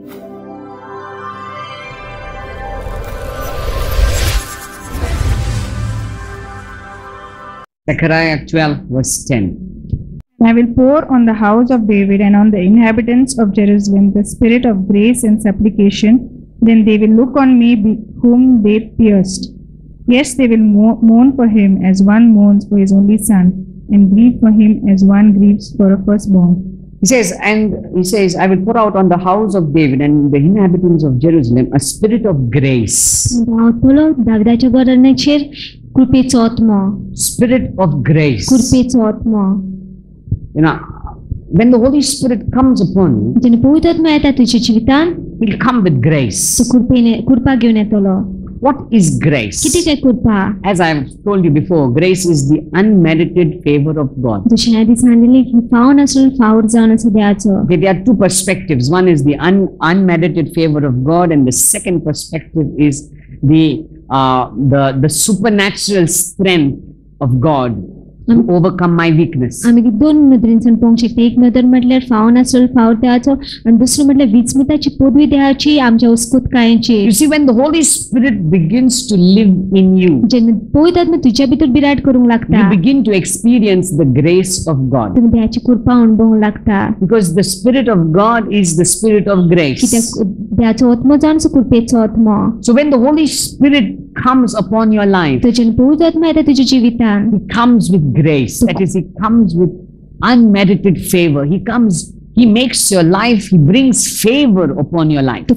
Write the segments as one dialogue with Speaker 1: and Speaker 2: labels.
Speaker 1: Zechariah 12 verse 10.
Speaker 2: I will pour on the house of David and on the inhabitants of Jerusalem the spirit of grace and supplication. Then they will look on me whom they pierced. Yes, they will mourn for him as one mourns for his only son, and grieve for him as one grieves for a firstborn.
Speaker 1: He says, I will pour out on the house of David and the inhabitants of Jerusalem a spirit of grace. Spirit of grace. You know, when the Holy Spirit comes upon you, He'll come with grace. What is grace? As I have told you before, grace is the unmerited favor of God. There are two perspectives. One is the unmerited favor of God, and the second perspective is the supernatural strength of God to overcome my weakness. You see, when the Holy Spirit begins to live in you, you begin to experience the grace of God. Because the Spirit of God is the Spirit of grace. So when the Holy Spirit comes upon your life, He comes with grace. That is, He comes with unmerited favor. He makes your life, He brings favor upon your life.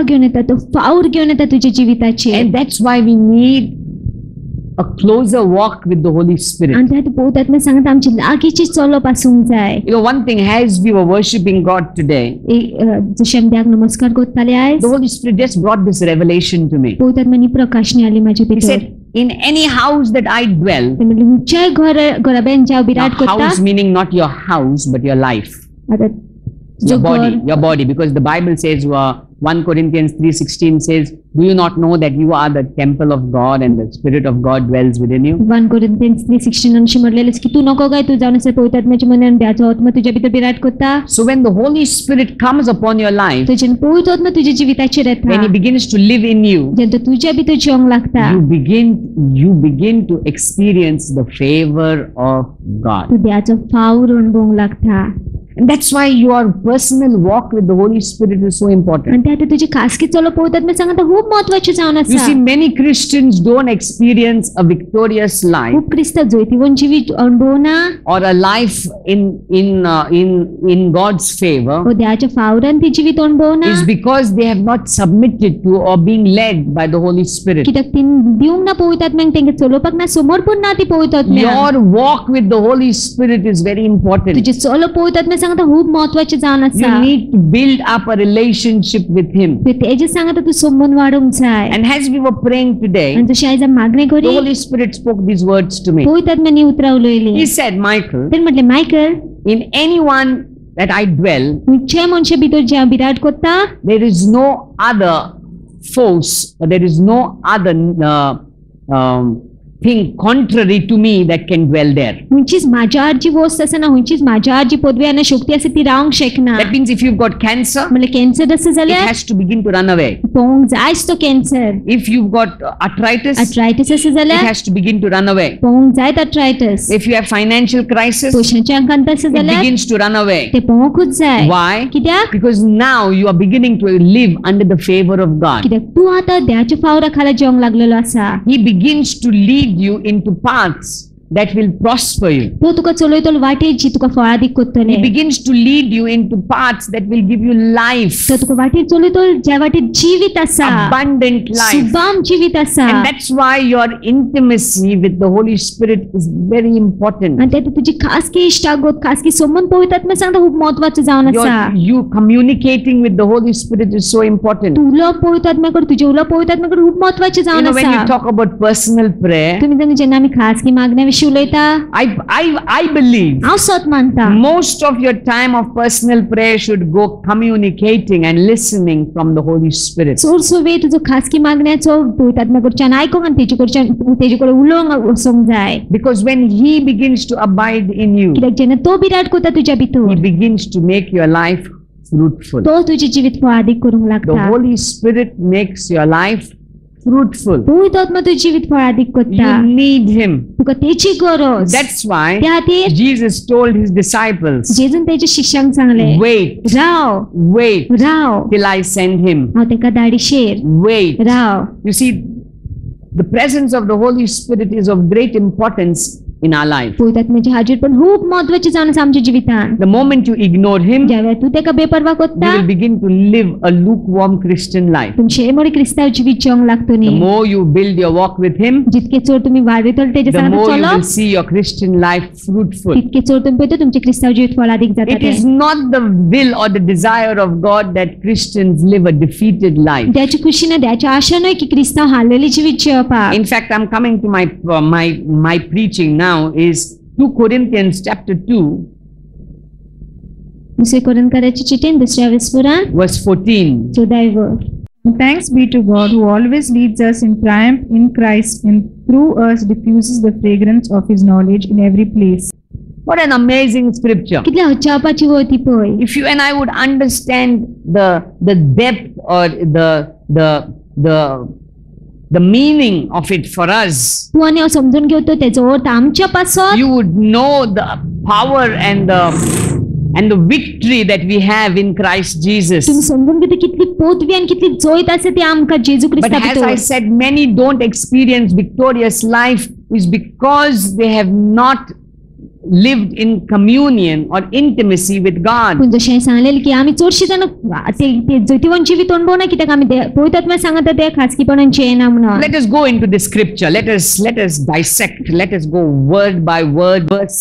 Speaker 1: And that's why we need a closer walk with the Holy Spirit. You know, one thing, as we were worshiping God today, the Holy Spirit just brought this revelation to me. He said, in any house that I dwell, now, house meaning not your house, but your life. Your body, because the Bible says, 1 Corinthians 3:16 says, do you not know that you are the temple of God and the Spirit of God dwells within you?
Speaker 2: 1 Corinthians 3:16
Speaker 1: So when the Holy Spirit comes upon your life, when He begins to live in you, you begin to experience the favor of God. And that's why your personal walk with the Holy Spirit is so important. You see, many Christians don't experience a victorious life or a life in God's favor is because they have not submitted to or being led by the Holy Spirit. Your walk with the Holy Spirit is very important. You need to build up a relationship with Him. And as we were praying today, the Holy Spirit spoke these words to me. He said, Michael, in anyone that I dwell, there is no other force, or there is no other thing contrary to me that can dwell there. That means if you've got cancer, it has to begin to run away. If you've got arthritis, it has to begin to run away. If you have financial crisis, it begins to run away. Why? Because now you are beginning to live under the favor of God. He begins to lead you into paths that will prosper you. He begins to lead you into paths that will give you life, abundant life. And that's why your intimacy with the Holy Spirit is very important. You communicating with the Holy Spirit is so important. You know, when you talk about personal prayer, I believe most of your time of personal prayer should go communicating and listening from the Holy Spirit. Because when He begins to abide in you, He begins to make your life fruitful.
Speaker 3: तो तुझे जीवित फळादीक करूंक
Speaker 1: The
Speaker 3: लागता.
Speaker 1: Holy Spirit makes your life fruitful.
Speaker 3: पवित्र आत्मा तुझे जीवित फळादीक करता.
Speaker 1: You need Him.
Speaker 3: तुका तेची गरज.
Speaker 1: That's why
Speaker 3: त्या खातीर
Speaker 1: Jesus told His disciples,
Speaker 3: जेजून तेचे शिष्यांक सांगले,
Speaker 1: wait,
Speaker 3: Rao
Speaker 1: wait
Speaker 3: Rao
Speaker 1: till I send Him.
Speaker 3: हांव तेका धाडिशेर
Speaker 1: Wait.
Speaker 3: Rao.
Speaker 1: You see, the presence of the Holy Spirit is of great importance in our life.
Speaker 3: पवित्र आत्म्याची हाजीर पण खूप महत्वाची जावन आसा आमच्या जिवितान.
Speaker 1: The moment you ignore Him,
Speaker 3: ज्या वेळार तू तेका बेपरवा
Speaker 1: you
Speaker 3: करता,
Speaker 1: will begin to live a lukewarm Christian life.
Speaker 3: तुमचे मोडी क्रिस्ताव जिवीत जगंक लागतली.
Speaker 1: The more you build your walk with Him,
Speaker 3: जितके चड तुम्ही वाढयतले तेजे
Speaker 1: the
Speaker 3: सांगता
Speaker 1: more you will
Speaker 3: चलप,
Speaker 1: see your Christian life fruitful.
Speaker 3: तितके चड तुम्ही पळयता तुमचे क्रिस्ताव जिवीत फळादीक जाता
Speaker 1: It
Speaker 3: ते.
Speaker 1: is not the will or the desire of God that Christians live a defeated life.
Speaker 3: देवाची खुशी ना देवाची आशा न्हय की क्रिस्ताव हारलेली जिवीत जिवपाक.
Speaker 1: In fact, I'm coming to my preaching now is 2 Corinthians chapter 2,
Speaker 3: दुसरे कोरिंथीयांची चिठ्ठी दुसऱ्या विस्पुरान
Speaker 1: verse 14.
Speaker 3: 14
Speaker 2: Thanks be to God who always leads us in triumph in Christ and through us diffuses the fragrance of His knowledge in every place.
Speaker 1: What an amazing scripture.
Speaker 3: कितल्या हच्चावपाची होती पळय.
Speaker 1: If you and I would understand the depth or the meaning of it for us,
Speaker 3: तू आणि हांव समजून घेवतो तेजो अर्थ आमच्या पासत,
Speaker 1: you would know the power and the victory that we have in Christ Jesus.
Speaker 3: तुम्ही समजून घेता कितली पोतवी आणि कितली जोयत आसा ती आमकां जेजू
Speaker 1: But
Speaker 3: क्रिस्ता
Speaker 1: as I
Speaker 3: भितर.
Speaker 1: said, many don't experience victorious life is because they have not lived in communion or intimacy with God.
Speaker 3: पूण जशें सांगलेलें की आमी चडशीं जाण ते जोतीवन जिवीत अणभवना कित्याक आमी पवित्र आत्म्यान सांगता ते खासगीपणान जियेना म्हणून.
Speaker 1: Let us go into the scripture. Let us dissect. Let us go word by word. Verse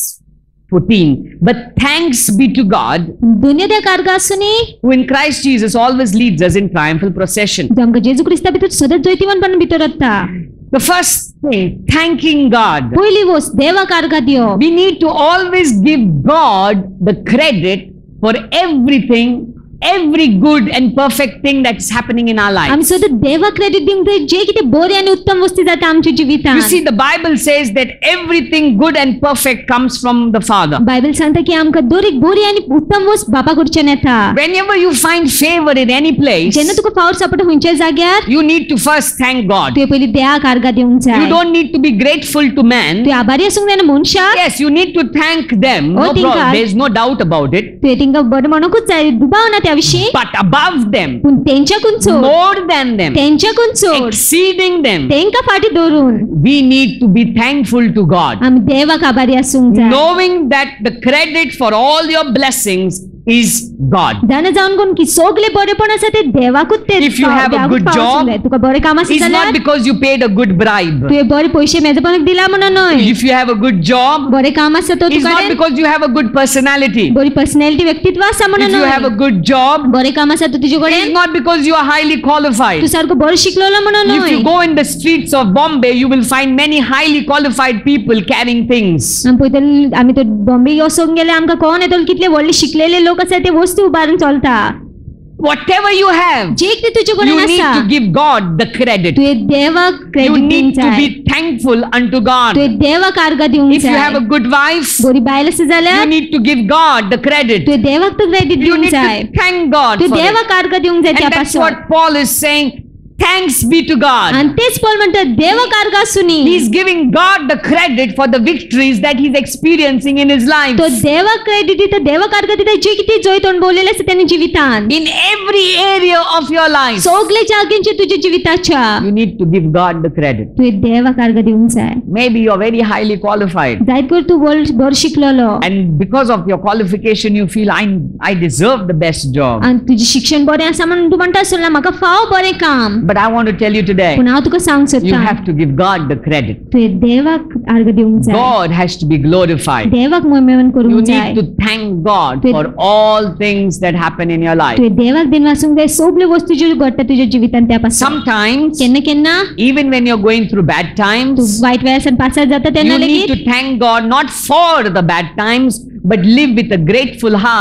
Speaker 1: 14. But thanks be to God
Speaker 3: दुनिया त्या कारगा आसुनी
Speaker 1: who in Christ Jesus always leads us in triumphal procession.
Speaker 3: जो आमकां जेजू Crysta भितर सदांच जोतीवनपणान भितर येता.
Speaker 1: The first thing, thanking God.
Speaker 3: पयली वस्त देवाक कारगा दिवप.
Speaker 1: We need to always give God the credit for everything, every good and perfect thing that's happening in our
Speaker 3: आमी
Speaker 1: lives.
Speaker 3: सदां देवाक क्रेडिट दिवंक जाय जे कितें बरें आनी उत्तम वस्ती जाता आमच्या जिवितान.
Speaker 1: You see, the Bible says that everything good and perfect comes from the Father.
Speaker 3: Bible सांगता की आमकां दरेक बरी आनी उत्तम वस्त बापा कडच्यान येता.
Speaker 1: Whenever you find favor in any place,
Speaker 3: जेन्ना तुका फावट सापडटा खंयच्याय जाग्यार
Speaker 1: you need to first thank God.
Speaker 3: तुवें पयलीं देवाक कारगा दिवंक जाय.
Speaker 1: You don't need to be grateful to man.
Speaker 3: तुवें आभारी आसूंक जायना मनशाक.
Speaker 1: Yes, you need to thank them.
Speaker 3: Oh,
Speaker 1: No
Speaker 3: think
Speaker 1: problem.
Speaker 3: God.
Speaker 1: There's no doubt about it.
Speaker 3: तुवें तिंका बरें म्हणूंकूच जाय, दुबाव ना त्या विशीं.
Speaker 1: But above them,
Speaker 3: पूण तेंच्याकून चड,
Speaker 1: more than them,
Speaker 3: तेंच्याकून चड,
Speaker 1: exceeding them,
Speaker 3: तेंका फाटी दवरून
Speaker 1: we need to be thankful to God.
Speaker 3: आमी देवाक आभारी आसूंक जाय.
Speaker 1: Knowing that the credit for all your blessings is God.
Speaker 3: जाणा जावन कोण की सगळे बरेपण आसा ते देवाकूच ते.
Speaker 1: If you have a
Speaker 3: देवाकूच
Speaker 1: good
Speaker 3: फावट
Speaker 1: job,
Speaker 3: आसूंक जाय. तुका बरें काम आसा
Speaker 1: It's not
Speaker 3: जाल्यार
Speaker 1: because you paid a good bribe.
Speaker 3: तुवें बरे पयशे मेजपणाक दिला म्हणून न्हय.
Speaker 1: If you have a good job,
Speaker 3: बरें काम आसा तो
Speaker 1: it's not
Speaker 3: तुका
Speaker 1: because you have a good personality.
Speaker 3: बरी पर्सनॅलिटी व्यक्तित्व आसा म्हणून
Speaker 1: If you have a
Speaker 3: न्हय.
Speaker 1: good job,
Speaker 3: बरें काम आसा तो तुजे
Speaker 1: it's
Speaker 3: कडेन
Speaker 1: not because you are highly
Speaker 3: तू
Speaker 1: qualified.
Speaker 3: सारको बरो शिकलेलो म्हणून
Speaker 1: If
Speaker 3: न्हय.
Speaker 1: you go in the streets of Bombay, you will find many highly qualified people carrying things.
Speaker 3: आमी पळयतले आमी तर बॉम्बे वचोंक गेले आमकां कळोन येतलो कितले व्हडले शिकलेले लोक आसा ते वस्तू उबारून चलता.
Speaker 1: Whatever you have,
Speaker 3: जे कितें तुजे
Speaker 1: you
Speaker 3: कडेन
Speaker 1: need
Speaker 3: आसा
Speaker 1: to give God the credit.
Speaker 3: तुवें देवाक
Speaker 1: You
Speaker 3: क्रेडिट
Speaker 1: need
Speaker 3: दिवंक
Speaker 1: to
Speaker 3: जाय.
Speaker 1: be thankful unto God.
Speaker 3: तुवें देवाक आर्गां दिवंक
Speaker 1: If you have a
Speaker 3: जाय.
Speaker 1: good wife,
Speaker 3: बरी बायल आसा
Speaker 1: you
Speaker 3: जाल्यार
Speaker 1: need to give God the credit.
Speaker 3: तुवें देवाक तो क्रेडिट
Speaker 1: You
Speaker 3: दिवंक
Speaker 1: need
Speaker 3: जाय.
Speaker 1: to thank God
Speaker 3: तुवें
Speaker 1: for it.
Speaker 3: देवाक आर्गां दिवंक जाय त्या
Speaker 1: And that's
Speaker 3: पासून.
Speaker 1: what Paul is saying. Thanks be to God.
Speaker 3: आनी तेच पॉल म्हणटा देवाक आर्गां आसुनी.
Speaker 1: He's giving God the credit for the victories that he's experiencing in his life.
Speaker 3: तो देवाक क्रेडिट दिता देवाक आर्गां दिता जे कितें जैत अणभवलेलें आसा तेणे जिवितान.
Speaker 1: In every area of your life,
Speaker 3: सगळे जागेंचे तुज्या जिविताच्या
Speaker 1: you need to give God the credit.
Speaker 3: तुवें देवाक आर्गां दिवंक जाय.
Speaker 1: Maybe you're very highly qualified.
Speaker 3: जायत कर तूं बरो शिकलेलो
Speaker 1: And because of your qualification, you feel I deserve the best job.
Speaker 3: आनी तुजें शिक्षण बरें आसा म्हणून तूं म्हणटा आसतना म्हाका फाव बरें काम.
Speaker 1: But I want to tell you today,
Speaker 3: पूण हांव तुका सांगूंक
Speaker 1: you
Speaker 3: सोदतां
Speaker 1: have to give God the credit.
Speaker 3: तुवें देवाक आर्गां दिवंक जाय.
Speaker 1: God has to be glorified.
Speaker 3: देवाक महिमेवन
Speaker 1: You
Speaker 3: करूंक जाय.
Speaker 1: need to thank God for all things that happen in your life.
Speaker 3: तुवें देवाक दिन वाचूंक जाय सगल्यो वस्तू ज्यो घडटा तुज्या जिवितान त्या पासून.
Speaker 1: Sometimes,
Speaker 3: केन्ना केन्ना
Speaker 1: even when you're going through bad
Speaker 3: तूं
Speaker 1: times,
Speaker 3: वायट वेळासान पासार जाता तेन्ना
Speaker 1: you need to
Speaker 3: लेगीत
Speaker 1: thank God not for the bad times, but live with a grateful heart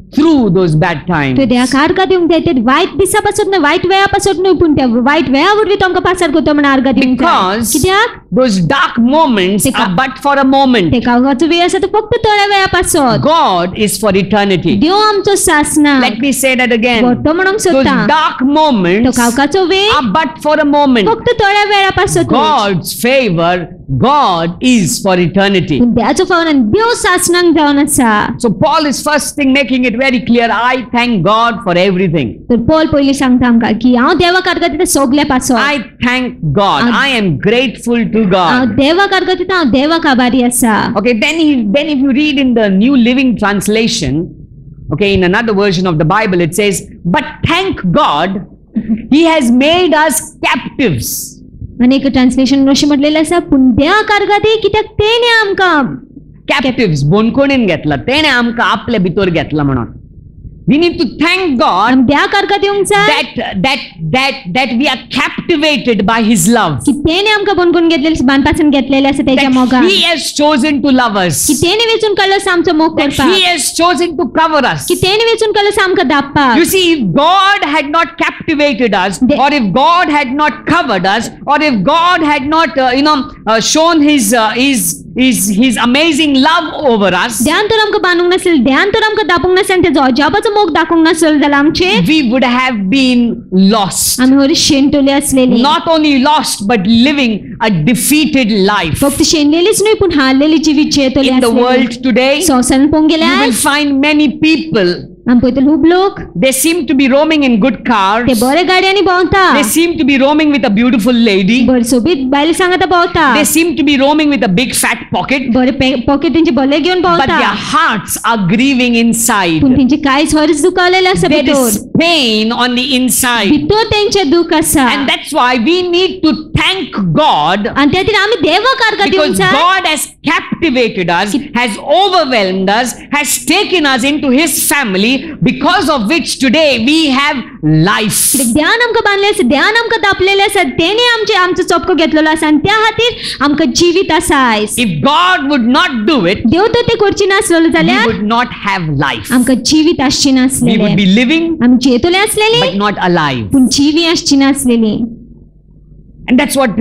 Speaker 1: through those bad times.
Speaker 3: तो त्या कारगा दिवंक जाय ते वाईट दिसापासून वाईट वेळापासून न्हू पूण त्या वाईट वेळावरवी तुमकां पासार करता म्हण आर्गां दिवंक जाय.
Speaker 1: Because
Speaker 3: कित्याक
Speaker 1: those dark moments are but for a moment.
Speaker 3: ते काळगाचो वेळ आसा तो फक्त थोड्या वेळापासून.
Speaker 1: God is for eternity.
Speaker 3: देव आमचो सासना.
Speaker 1: Let me say that again.
Speaker 3: तो म्हणूंक
Speaker 1: Those
Speaker 3: सोदता
Speaker 1: dark
Speaker 3: तो
Speaker 1: moments
Speaker 3: काळगाचो वेळ
Speaker 1: are but for a moment.
Speaker 3: फक्त थोड्या वेळापासून.
Speaker 1: God's favor, God is for eternity.
Speaker 3: देवाचो फावरान देव सासनाक जावन आसा.
Speaker 1: So Paul is first thing making it very clear. I thank God for everything.
Speaker 3: तर पॉल पयलीं सांगता आमकां की हांव देवाक आर्गां दिता सगल्या पासून.
Speaker 1: I thank God. I am grateful to
Speaker 3: हांव
Speaker 1: God.
Speaker 3: देवाक आर्गां दिता हांव देवाक आभारी आसा.
Speaker 1: Okay, then if you read in the New Living Translation, okay, in another version of the Bible, it says, but thank God, He has made us captives.
Speaker 3: आणि एक ट्रान्सलेशन अशें म्हटलेलें आसा पूण देवाक आर्गां दी कित्याक तेणे आमकां
Speaker 1: Captives, बोनकोणेन घेतला, तेणे आमकां आपले भितर घेतला म्हणून. We need to thank God
Speaker 3: आमी देवाक आर्गां दिवंक जाय
Speaker 1: that we are captivated by His love.
Speaker 3: की तेणे आमकां बनकून घेतलेले बानपासून घेतलेले आसा तेच्या मोगान.
Speaker 1: That He has chosen to love us.
Speaker 3: की तेणे वेचून काडलो आसा आमचो मोग
Speaker 1: That
Speaker 3: करपाक.
Speaker 1: He has chosen to cover us.
Speaker 3: की तेणे वेचून काडलो आसा आमकां धापपाक.
Speaker 1: You see, if God had not captivated us, or if God had not covered us, or if God had not, shown His amazing love over us,
Speaker 3: ध्यान तर आमकां बांदूंक नासलें, ध्यान तर आमकां धापूंक नासलें, तेजो अजापाचो मोग दाखोवंक नासलो जाल्यार आमचे
Speaker 1: we would have been lost.
Speaker 3: आमी हरी शेणटोली आसलेली.
Speaker 1: Not only lost, but living a defeated life.
Speaker 3: फक्त शेणलेलीच न्हय पूण हारलेली जिवीत जेतोली
Speaker 1: In the
Speaker 3: आसलेली.
Speaker 1: world today,
Speaker 3: संवसारान पळोवंक
Speaker 1: you will
Speaker 3: गेल्यार
Speaker 1: find many people.
Speaker 3: आमी पळयता खूब लोक
Speaker 1: They seem to be roaming in good
Speaker 3: ते
Speaker 1: cars.
Speaker 3: बरे गाडयांनी भोंवता.
Speaker 1: They seem to be roaming with a beautiful lady.
Speaker 3: बरे सोबीत बायले सांगाता भोंवता.
Speaker 1: They seem to be roaming with a big fat pocket.
Speaker 3: बरे पॉकेट तेंचे भले घेवन
Speaker 1: But
Speaker 3: भोंवता.
Speaker 1: their hearts are grieving inside.
Speaker 3: पूण तेंचे कांयच हरस दुखावलेले आसा
Speaker 1: There
Speaker 3: भितर.
Speaker 1: is pain on the inside.
Speaker 3: भितर तेंचे दुख आसा.
Speaker 1: And that's why we need to thank God,
Speaker 3: आनी त्या खातीर आमी देवाक आर्गां दिवंक
Speaker 1: because
Speaker 3: जाय.
Speaker 1: God has captivated us, has overwhelmed us, has taken us into His family, because of which today we have life.
Speaker 3: ध्यान आमकां बांदलें आसा, ध्यान आमकां दापलेलें आसा, तेणे आमचो चोपको घेतलेलो आसा आनी त्या खातीर आमकां जिवीत आसा आयज.
Speaker 1: If God would not do it,
Speaker 3: देव तर ते करची नासलेलो
Speaker 1: we
Speaker 3: जाल्यार
Speaker 1: would not have life.
Speaker 3: आमकां जिवीत आसची
Speaker 1: We would
Speaker 3: नासलेलें.
Speaker 1: be living,
Speaker 3: आमी जेतोले आसलेली
Speaker 1: but not alive.
Speaker 3: पूण जिवी आसची नासलेली.
Speaker 1: And that's what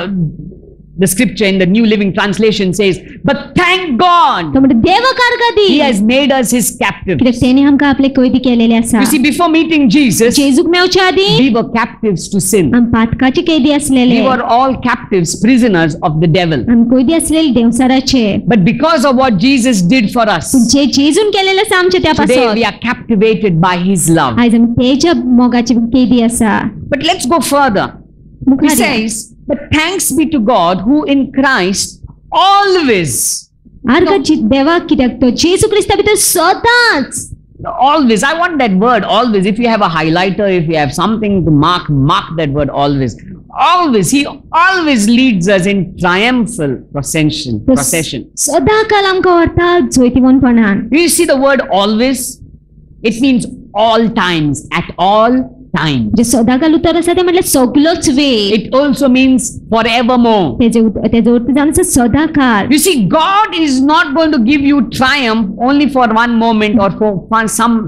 Speaker 1: the scripture in the New Living Translation says. But thank God,
Speaker 3: तो म्हणटा देवाक आर्गां दी
Speaker 1: He has made us His captives.
Speaker 3: कित्याक तेणे आमकां आपले कैदी केलेले आसा.
Speaker 1: You see, before meeting Jesus,
Speaker 3: जेजूक मेवच्या आदी
Speaker 1: we were captives to sin.
Speaker 3: आमी पातकाचे कैदी आसलेले.
Speaker 1: We were all captives, prisoners of the devil.
Speaker 3: आमी कैदी आसलेले देवसाराचे.
Speaker 1: But because of what Jesus did for us,
Speaker 3: पूण जे जेजून केलेले आसा आमच्या त्या
Speaker 1: today
Speaker 3: पासून
Speaker 1: we are captivated by His love.
Speaker 3: आयज आमी तेच्या मोगाचे कैदी आसा.
Speaker 1: But let's go further. He
Speaker 3: मुखार या.
Speaker 1: says, but thanks be to God who in Christ always,
Speaker 3: आर्गां देवाक कित्याक तो जेजू क्रिस्ता भितर सदांच.
Speaker 1: always, I want that word always. If you have a highlighter, if you have something to mark that word always. Always, He always leads us in triumphal procession.
Speaker 3: सदांकाल आमकां व्हरता जोयतीवनपणान.
Speaker 1: You see the word always? It means all times, at all time.
Speaker 3: जे सदांकाल उतर आसा ते म्हटल्यार सगलोच वेळ.
Speaker 1: It also means forevermore.
Speaker 3: तेजो अर्थ जावन आसा सदांकाल.
Speaker 1: You see, God is not going to give you triumph only for one moment or for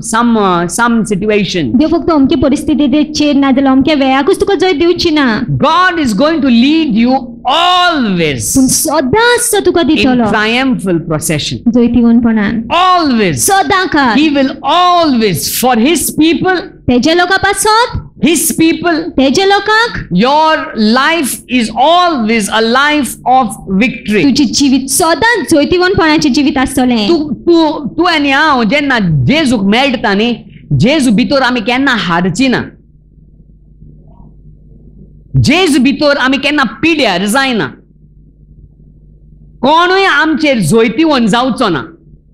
Speaker 1: some situation.
Speaker 3: देव फक्त अमके परिस्थितीचेर ना जाल्यार अमके वेळाकूच तुका जय दिवची ना.
Speaker 1: God is going to lead you always
Speaker 3: पूण सदांच तुका
Speaker 1: in
Speaker 3: दितलो
Speaker 1: triumphal procession.
Speaker 3: जोयतीवनपणान.
Speaker 1: Always.
Speaker 3: सदांकाल.
Speaker 1: He will always, for His people,
Speaker 3: तेज्या लोकां पासत
Speaker 1: His people,
Speaker 3: तेज्या लोकांक
Speaker 1: your life is always a life of victory.
Speaker 3: तुझे जिवीत सदांच जोयतीवनपणाचे जिवीत आसतलें.
Speaker 1: तू आनी हांव जेन्ना जेजूक मेळटा न्ही, जेजू भितर आमी केन्ना हारची ना. जेजू भितर आमी केन्ना पिड्यार जायना. कोणूय आमचेर जोयतीवन जावचो ना.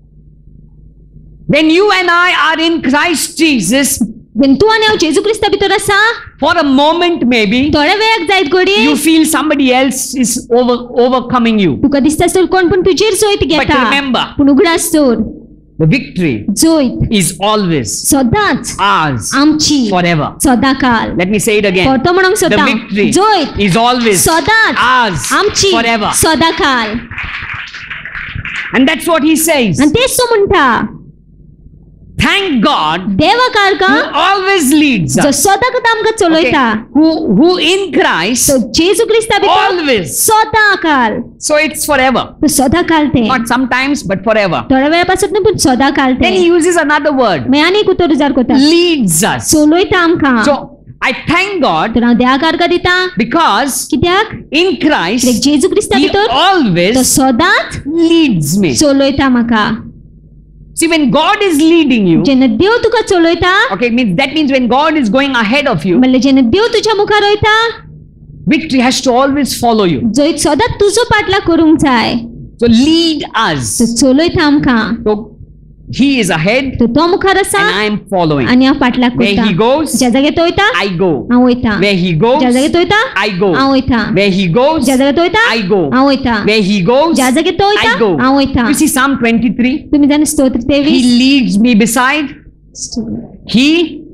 Speaker 1: When you and I are in Christ Jesus,
Speaker 3: when तू आनी हांव जेजू क्रिस्ता भितर आसा,
Speaker 1: for a moment maybe,
Speaker 3: थोड्या वेळाक जायत घडये
Speaker 1: you feel somebody else is overcoming you.
Speaker 3: तुका दिसता आसतलो कोण पण तुजेर जोयत
Speaker 1: But
Speaker 3: घेता.
Speaker 1: remember,
Speaker 3: पूण उगडास तर
Speaker 1: the victory
Speaker 3: जोयत
Speaker 1: is always
Speaker 3: सदांच
Speaker 1: ours
Speaker 3: आमची
Speaker 1: forever.
Speaker 3: सदांकाल.
Speaker 1: Let me say it again.
Speaker 3: परतो म्हणूंक
Speaker 1: The
Speaker 3: सोदता
Speaker 1: victory
Speaker 3: जोयत
Speaker 1: is always
Speaker 3: सदांच
Speaker 1: ours
Speaker 3: आमची
Speaker 1: forever.
Speaker 3: सदांकाल.
Speaker 1: And that's what He says.
Speaker 3: आनी तेच तो म्हणटा.
Speaker 1: Thank God
Speaker 3: देवा कारका
Speaker 1: who always leads
Speaker 3: जो
Speaker 1: us.
Speaker 3: सदां काम का चलोयता
Speaker 1: Who in Christ
Speaker 3: तो जेसु ख्रिस्ता भितर
Speaker 1: always.
Speaker 3: सदा काल
Speaker 1: So it's forever.
Speaker 3: तो सदा काल ते
Speaker 1: Not sometimes, but forever.
Speaker 3: थोड्या वेळापासून न्हू पण सदा काल ते
Speaker 1: Then he uses another word.
Speaker 3: मैं आनी कुतर जार कोता
Speaker 1: Leads us.
Speaker 3: चलोयता आमका
Speaker 1: So I thank God
Speaker 3: तर हांव देवा कारका दिता
Speaker 1: because
Speaker 3: कित्याक
Speaker 1: in Christ
Speaker 3: जेसु ख्रिस्ता
Speaker 1: he
Speaker 3: भितर तो
Speaker 1: always
Speaker 3: सदांच
Speaker 1: leads me.
Speaker 3: चलोयता म्हाका
Speaker 1: See, when God is leading you,
Speaker 3: जेन्ना देव तुका चलोयता
Speaker 1: okay, that means when God is going ahead of you,
Speaker 3: म्हणल्यार जेन्ना देव तुज्या मुखार वयता
Speaker 1: victory has to always follow you.
Speaker 3: जंय सदांच तुजो पाटलाग करूंक जाय
Speaker 1: So lead us.
Speaker 3: तो चलोयता आमकां
Speaker 1: So he is ahead
Speaker 3: तो तो मुखार आसा
Speaker 1: and I am following.
Speaker 3: आनी हांव पाटलाग
Speaker 1: Where he
Speaker 3: करता
Speaker 1: goes,
Speaker 3: ज्या जाग्यार तो वयता
Speaker 1: I go.
Speaker 3: हांव वयता
Speaker 1: Where he goes,
Speaker 3: ज्या जाग्यार तो वयता
Speaker 1: I go.
Speaker 3: हांव वयता
Speaker 1: Where he goes,
Speaker 3: ज्या जाग्यार तो वयता
Speaker 1: I go.
Speaker 3: हांव वयता
Speaker 1: Where he goes,
Speaker 3: ज्या जाग्यार तो
Speaker 1: I
Speaker 3: वयता
Speaker 1: go.
Speaker 3: हांव वयता
Speaker 1: You see Psalm 23?
Speaker 3: तुम्ही जाणा स्तोत्र
Speaker 1: He
Speaker 3: 23
Speaker 1: leads me beside. He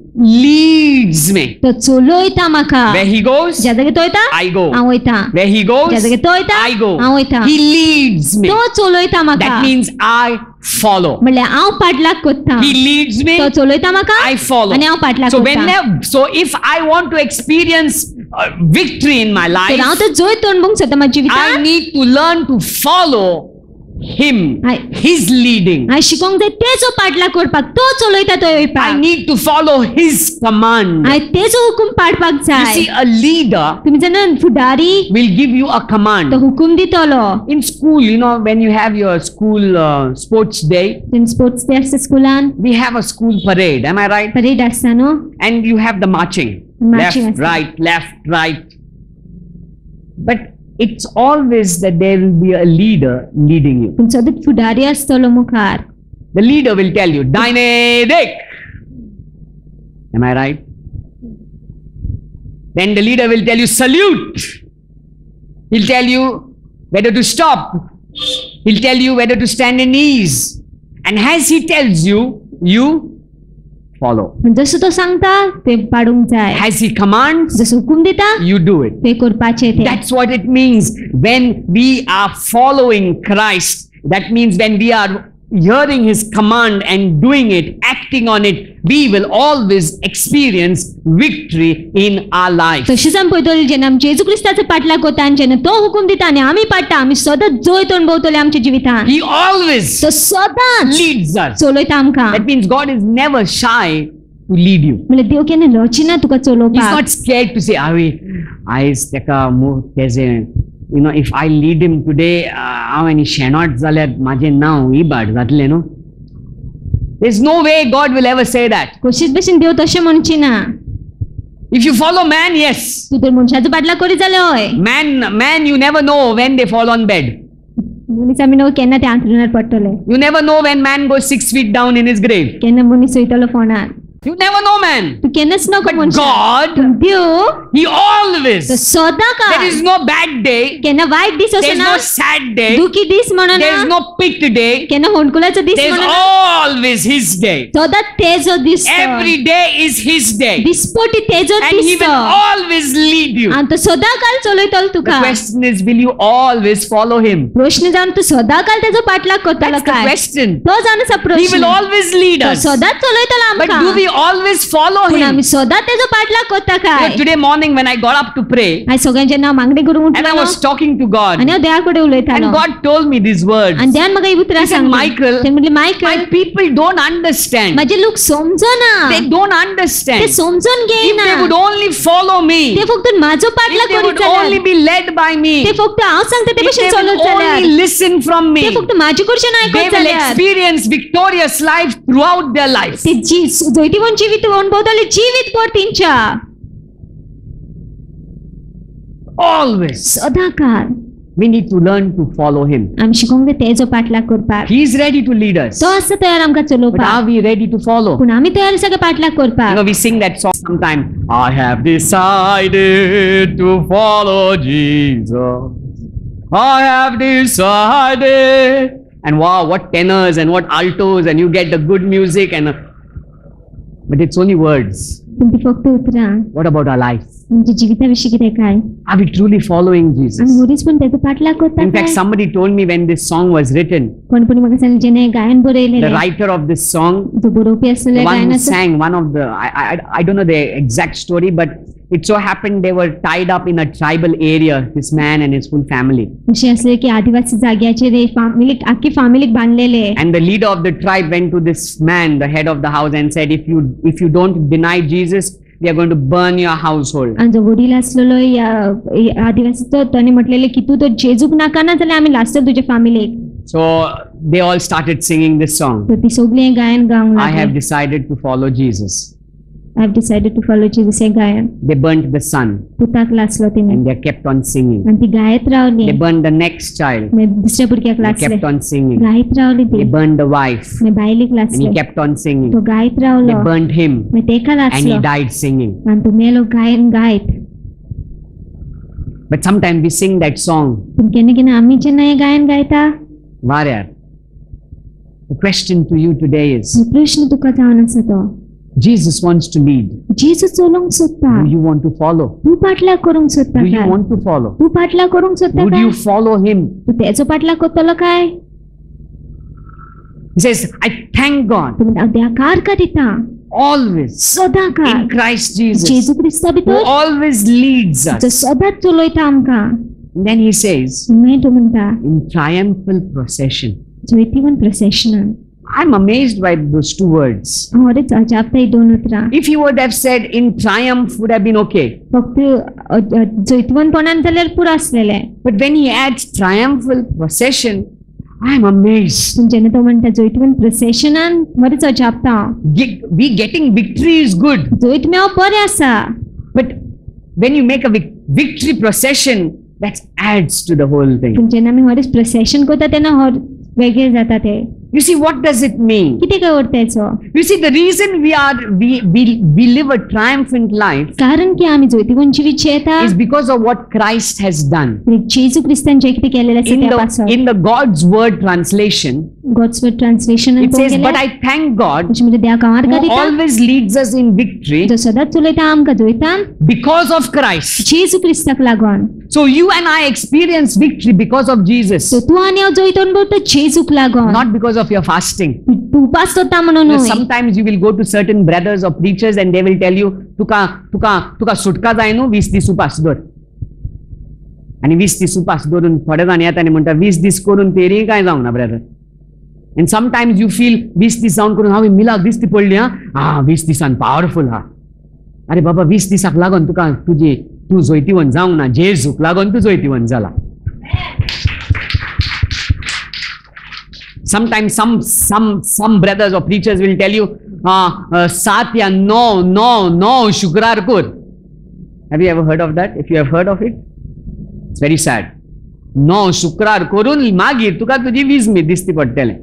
Speaker 1: leads me.
Speaker 3: तो चलोयता म्हाका
Speaker 1: Where he goes,
Speaker 3: ज्या जाग्यार तो वयता
Speaker 1: I go.
Speaker 3: हांव वयता
Speaker 1: Where he goes,
Speaker 3: ज्या जाग्यार तो वयता
Speaker 1: I go.
Speaker 3: हांव वयता
Speaker 1: He leads me.
Speaker 3: तो चलोयता म्हाका
Speaker 1: That means I follow.
Speaker 3: म्हणल्यार हांव पाटलाग करता
Speaker 1: He leads me.
Speaker 3: तो चलोयता म्हाका
Speaker 1: I follow.
Speaker 3: आनी हांव पाटलाग
Speaker 1: So
Speaker 3: करता
Speaker 1: so if I want to experience victory in my
Speaker 3: तर
Speaker 1: life,
Speaker 3: हांव तो जैत अणभवूंक सोदता म्हाज्या
Speaker 1: I
Speaker 3: जिवितांत
Speaker 1: need to learn to follow him, his leading.
Speaker 3: हांव शिकोंक जाय तेजो पाटलाग करपाक तो चलोयता तो
Speaker 1: I
Speaker 3: वयपाक
Speaker 1: need to follow his command.
Speaker 3: हांव तेजो हुकूम पाळपाक
Speaker 1: You
Speaker 3: जाय
Speaker 1: see, a leader
Speaker 3: तुम्ही जाणा फुडारी
Speaker 1: will give you a
Speaker 3: तो
Speaker 1: command.
Speaker 3: हुकूम दितलो
Speaker 1: In school, when you have your school sports day,
Speaker 3: sports day आसता स्कुलान
Speaker 1: we have a school parade. Am I right?
Speaker 3: Parade आसता न्हू
Speaker 1: And you have the marching.
Speaker 3: Marching
Speaker 1: Left,
Speaker 3: as well.
Speaker 1: right, left, right. But it's always that there will be a leader leading you.
Speaker 3: पूण सदांच फुडारी आसतलो मुखार
Speaker 1: The leader will tell you, Daine Dik. Am I right? Then the leader will tell you, salute. He'll tell you whether to stop. He'll tell you whether to stand in ease. And as he tells you, you follow.
Speaker 3: जसो तो सांगता ते पाडूंक जाय
Speaker 1: As he commands,
Speaker 3: जसो हुकूम दिता
Speaker 1: you do it.
Speaker 3: ते करपाचे ते
Speaker 1: That's what it means when we are following Christ. That means when we are hearing his command and doing it, acting on it, we will always experience victory in our life.
Speaker 3: तशेंच आमी पळयतली जेन्ना आमी जेजू क्रिस्ताचो पाटलाग करता आनी जेन्ना तो हुकूम दिता आनी आमी पाडटा आमी सदांच जैत अणभवतले आमच्या जिवितांत
Speaker 1: He always
Speaker 3: तो सदांच
Speaker 1: leads us.
Speaker 3: चलयता आमकां
Speaker 1: That means God is never shy to lead you.
Speaker 3: म्हणल्यार देव केन्ना लचिना तुका
Speaker 1: He's
Speaker 3: चलोवपाक
Speaker 1: not scared to say, if I lead him today, हांव आनी शेणोट जाल्यार म्हाजें नांव इबाड जातलें न्हू. There's no way God will ever say that.
Speaker 3: कशीच भशेन देव तशें म्हणचिना
Speaker 1: If you follow man, yes.
Speaker 3: तूं तर मनशाचो पाटलाग करीत जाल्यार हय
Speaker 1: Man, you never know when they fall on bed.
Speaker 3: मनीस आमी न्हू केन्ना ते अंथरुणार पडटले
Speaker 1: You never know when man goes 6 feet down in his grave.
Speaker 3: केन्ना मनीस वयतलो फोंडार
Speaker 1: You never know, man.
Speaker 3: तूं केन्नाच नको
Speaker 1: But
Speaker 3: मनशा
Speaker 1: God,
Speaker 3: देव
Speaker 1: he
Speaker 3: तो
Speaker 1: always,
Speaker 3: सदां
Speaker 1: there
Speaker 3: का
Speaker 1: is no bad day,
Speaker 3: केन्ना वायट दीस
Speaker 1: there's
Speaker 3: असना
Speaker 1: no sad day,
Speaker 3: दुखी दीस म्हणना
Speaker 1: there's no pit day,
Speaker 3: केन्ना होणकुलाचो दीस
Speaker 1: there's
Speaker 3: म्हणना
Speaker 1: always his day.
Speaker 3: सदां तेजो दीस
Speaker 1: Every day is his day.
Speaker 3: दिसपोटी तेजो
Speaker 1: And he
Speaker 3: these
Speaker 1: will always lead you.
Speaker 3: आनी तो सदां काल चलयतलो
Speaker 1: The
Speaker 3: तुका
Speaker 1: question is, will you always follow him?
Speaker 3: प्रश्न जावन तूं सदां काल तेजो पाटलाग करतलो
Speaker 1: That's the
Speaker 3: काय
Speaker 1: question.
Speaker 3: तो जावन आसा
Speaker 1: He will
Speaker 3: प्रश्न
Speaker 1: always lead
Speaker 3: तो
Speaker 1: us.
Speaker 3: सदांच चलयतलो
Speaker 1: But do
Speaker 3: आमकां
Speaker 1: we always follow
Speaker 3: पूण
Speaker 1: him?
Speaker 3: आमी सदां तेजो पाटलाग करता काय
Speaker 1: Today morning when I got up to pray,
Speaker 3: आयज सगळ्यांचें नांव मागणी करूंक
Speaker 1: and I
Speaker 3: उठलो
Speaker 1: was talking to God,
Speaker 3: आनी हांव देवा कडेन उलयतालो
Speaker 1: and God told me these words.
Speaker 3: आनी देवान म्हाका ही उतरां
Speaker 1: He said,
Speaker 3: सांगली
Speaker 1: Michael,
Speaker 3: ते म्हणले
Speaker 1: My
Speaker 3: Michael
Speaker 1: people don't understand.
Speaker 3: माझे लोक समजना
Speaker 1: They don't
Speaker 3: ते
Speaker 1: understand.
Speaker 3: समजून
Speaker 1: If
Speaker 3: घेयना
Speaker 1: they would only follow me,
Speaker 3: ते फक्त माझो
Speaker 1: if
Speaker 3: पाटलाग
Speaker 1: they
Speaker 3: करीत
Speaker 1: would only
Speaker 3: जाल्यार
Speaker 1: be led by me,
Speaker 3: ते फक्त हांव सांगता ते
Speaker 1: if
Speaker 3: भशेन
Speaker 1: they will
Speaker 3: चलत जाल्यार
Speaker 1: only listen from me,
Speaker 3: ते फक्त माझी कडच्यान
Speaker 1: they
Speaker 3: आयकत
Speaker 1: will
Speaker 3: जाल्यार
Speaker 1: experience victorious life throughout their lives.
Speaker 3: ते जैतिवन जिवीत अणभवतले जीवित भर तेंच्या
Speaker 1: Always.
Speaker 3: सदां काल
Speaker 1: We need to learn to follow him.
Speaker 3: आमी शिकोंक जाय तेजो पाटलाग करपाक
Speaker 1: He is ready to lead us.
Speaker 3: तो आसा तयार आमकां
Speaker 1: But
Speaker 3: चलोवपाक
Speaker 1: are we ready to follow?
Speaker 3: पूण आमी तयार आसा काय पाटलाग करपाक
Speaker 1: We sing that song sometime. I have decided to follow Jesus. I have decided. And wow, what tenors and what altos, and you get the good music, but it's only words.
Speaker 3: तुम्ही फक्त उतरा.
Speaker 1: What about our lives?
Speaker 3: म्हणजे जीविताविषयी किती काय?
Speaker 1: Are we truly following
Speaker 3: आणि
Speaker 1: Jesus?
Speaker 3: होरीच पण त्याचा पाठलाग करता
Speaker 1: In fact,
Speaker 3: काय?
Speaker 1: somebody told me when this song was written,
Speaker 3: कोणी म्हाका सांगले जेणे गायन बरयलेले,
Speaker 1: the writer of this song,
Speaker 3: जो बरोवपी
Speaker 1: the
Speaker 3: आसलेले
Speaker 1: one who
Speaker 3: गायनाचं,
Speaker 1: sang one of the, I don't know the exact story, but it so happened they were tied up in a tribal area, this man and his full family.
Speaker 3: असे असले की आदिवासी जाग्याचेर एक family आखी फॅमिलीक बांधलेले.
Speaker 1: And the leader of the tribe went to this man, the head of the house, and said, if you don't deny Jesus, we are going to burn your household.
Speaker 3: आणि जो वडील असलेलो या आदिवासीचो त्याने म्हटलेले की तू तो जेजूक नाका ना जाल्यार आमी लासतले तुज्या फॅमिलीक.
Speaker 1: So they all started singing this song.
Speaker 3: तर ती सगळी हें गायन गावंक
Speaker 1: I have
Speaker 3: लागली.
Speaker 1: decided to follow Jesus.
Speaker 3: I have decided to follow Jesus हे गायन.
Speaker 1: They burnt the son
Speaker 3: पुताक लासलो तिने
Speaker 1: and they kept on singing.
Speaker 3: आणि ती गायत रावली.
Speaker 1: They burned the next child.
Speaker 3: मागीर दुसऱ्या भुरग्याक
Speaker 1: They
Speaker 3: लासले.
Speaker 1: kept on singing.
Speaker 3: गायत रावली ती.
Speaker 1: They burned the wife
Speaker 3: मागीर बायलेक
Speaker 1: and
Speaker 3: लासले.
Speaker 1: he kept on singing.
Speaker 3: तो गायत
Speaker 1: They
Speaker 3: रावलो.
Speaker 1: burned him
Speaker 3: मागीर तेका
Speaker 1: and he
Speaker 3: लासलो.
Speaker 1: died singing.
Speaker 3: आणि तो मेलो गायन गायत.
Speaker 1: But sometimes we sing that song.
Speaker 3: पूण केन्ना केन्ना आमी जेन्ना हें गायन गायता,
Speaker 1: Varyar. The question to you today is,
Speaker 3: प्रश्न तुका जावन आसा तो,
Speaker 1: Jesus wants to lead.
Speaker 3: जेजूस चलोवंक सोदता.
Speaker 1: Do you want to follow?
Speaker 3: तू पाठलाग करूंक सोदता
Speaker 1: Do you
Speaker 3: काय?
Speaker 1: want to follow?
Speaker 3: तू पाठलाग करूंक सोदता
Speaker 1: Would
Speaker 3: काय?
Speaker 1: you follow him?
Speaker 3: तू तेचो पाठलाग करतलो काय?
Speaker 1: He says, I thank God
Speaker 3: तू देवाकार का दिता
Speaker 1: always
Speaker 3: सदा का
Speaker 1: in Christ Jesus,
Speaker 3: जेजू क्रिस्ता
Speaker 1: who
Speaker 3: भितर
Speaker 1: always leads
Speaker 3: जो
Speaker 1: us.
Speaker 3: सदांच चलयता आमकां.
Speaker 1: And then he says,
Speaker 3: मागीर तो म्हणटा
Speaker 1: in triumphal procession.
Speaker 3: जैतिवन प्रोसेशनान.
Speaker 1: I'm amazed by those two words.
Speaker 3: हांव बरेंच अजापता ही दोन उतरां.
Speaker 1: If he would have said in triumph, would have been okay.
Speaker 3: फक्त जैतवनपणान जाल्यार पुरो आसलेलें.
Speaker 1: But when he adds triumphal procession, I'm amazed.
Speaker 3: पूण जेन्ना तो म्हणटा जैतवन प्रोसेशनान बरेंच अजापता.
Speaker 1: We getting victory is good.
Speaker 3: जैत मेळप बरें आसा.
Speaker 1: But when you make a victory procession, that adds to the whole thing.
Speaker 3: पूण जेन्ना आमी हरेच प्रोसेशन करता तेन्ना वेगळें जाता तें.
Speaker 1: You see, what does it mean?
Speaker 3: कितें काय अर्थ तेचो?
Speaker 1: You see, the reason we live a triumphant life
Speaker 3: कारण की आमी जैतिवन जिवीत जियेता
Speaker 1: is because of what Christ has done.
Speaker 3: जेजू क्रिस्तान जें कितें केलेलें आसा त्या पासून.
Speaker 1: In the God's word translation,
Speaker 3: God's word translation
Speaker 1: it says, but I thank God
Speaker 3: म्हणजे देवाकार का
Speaker 1: who
Speaker 3: दिता
Speaker 1: always leads us in victory
Speaker 3: जो सदांच चलयता आमकां जैतान
Speaker 1: because of Christ.
Speaker 3: जेजू क्रिस्ताक लागून.
Speaker 1: So you and I experience victory because of Jesus,
Speaker 3: सो तू आनी हांव जैतवन भरता जेजूक लागून.
Speaker 1: not because of your fasting.
Speaker 3: तू उपास करता म्हणून
Speaker 1: You know,
Speaker 3: न्हय.
Speaker 1: sometimes you will go to certain brothers or preachers and they will tell you, तुका सुटका जाय न्हू 20 दीस उपास दवर. आणि 20 दीस उपास दवरून थोडे जाण येता आनी म्हणटा 20 दीस करून तेरी काय जावंक ना brother. And sometimes you feel 20 दीस जावन करून हांवें मिलाक दिसती पडली हा 20 दिसान पावरफुल हा. अरे बाबा 20 दिसाक लागून तुका तू जैतिवन जावंक ना, जेजूक लागून तू जैतिवन जाला. Sometimes some brothers or preachers will tell you, सात या no शुक्रार कर. Have you ever heard of that? If you have heard of it, it's very sad. No शुक्रार करून मागीर तुका तुजी 20 दिसती पडटले.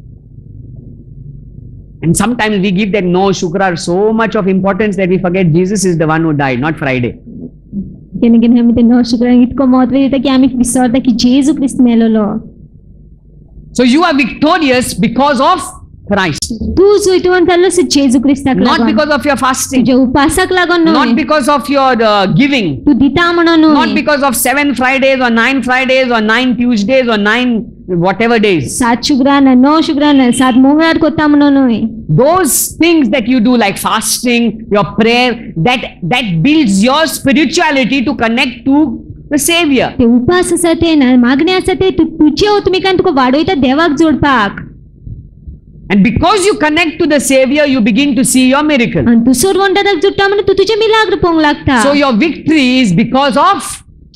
Speaker 1: And sometimes we give that no shukrar so much of importance that we forget Jesus is the one who died, not Friday.
Speaker 3: केन्ना केन्ना आमी ते शुक्राक इतको महत्व दिता की आमी विसरता की जेजू क्रिस्त मेलोलो.
Speaker 1: So you are victorious because of Christ,
Speaker 3: तू जैतवन जाल्लोस जेजू क्रिस्ताक
Speaker 1: not
Speaker 3: लागून.
Speaker 1: because of your fasting,
Speaker 3: तुज्या उपासाक लागून
Speaker 1: not
Speaker 3: न्हय.
Speaker 1: because of your giving,
Speaker 3: तू दिता म्हणून
Speaker 1: not
Speaker 3: न्हय.
Speaker 1: because of 7 Fridays or 9 Fridays or 9 Tuesdays or 9 whatever days.
Speaker 3: 7 शुक्रार 9 शुक्रार 7 मंगळार करता म्हणून न्हय.
Speaker 1: Those things that you do like fasting, your prayer, that builds your spirituality to connect to the Savior.
Speaker 3: ते उपास आसा ते मागणी आसा ते तुजे आत्मिकान तुका वाडयता देवाक जोडपाक.
Speaker 1: And because you connect to the Savior, you begin to see your miracle.
Speaker 3: आणि तू सोरवंटाक जोडटा म्हणून तू तुजे मिलाग्र पळोवंक लागता.
Speaker 1: So your victory is because of